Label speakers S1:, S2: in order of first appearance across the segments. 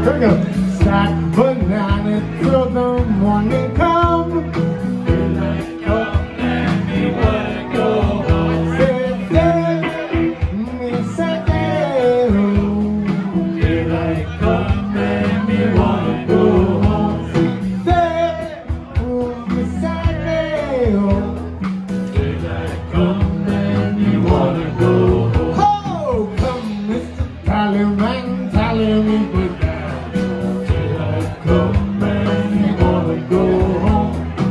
S1: Here we go. Stack banana till the morning come.
S2: Daylight come and me wanna go home.
S1: Say day, me say day.
S2: Daylight come and me wanna go home.
S1: Day, me say day.
S2: Daylight come and me wanna go home.
S1: Oh, come Mr. Tallyman, tally me good down.
S2: Daylight come and me wanna go home.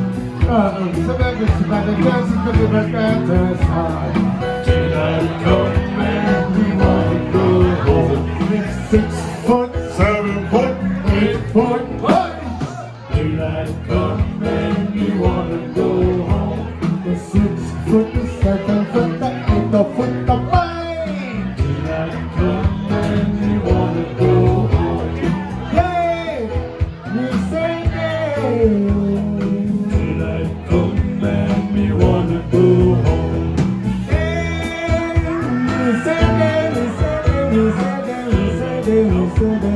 S2: Daylight come and we wanna go home.
S1: 6 foot, 7 foot, 8 foot, what?
S2: Daylight come and we wanna go home.
S1: The 6 foot, the 7 foot, the 8 foot, the wine.
S2: Daylight come and we wanna go home.
S1: Yay! We say yay!
S2: Daylight come and we wanna go home.
S1: Yay! We say yay, we say yay, we say yay, we say yay, we say yay.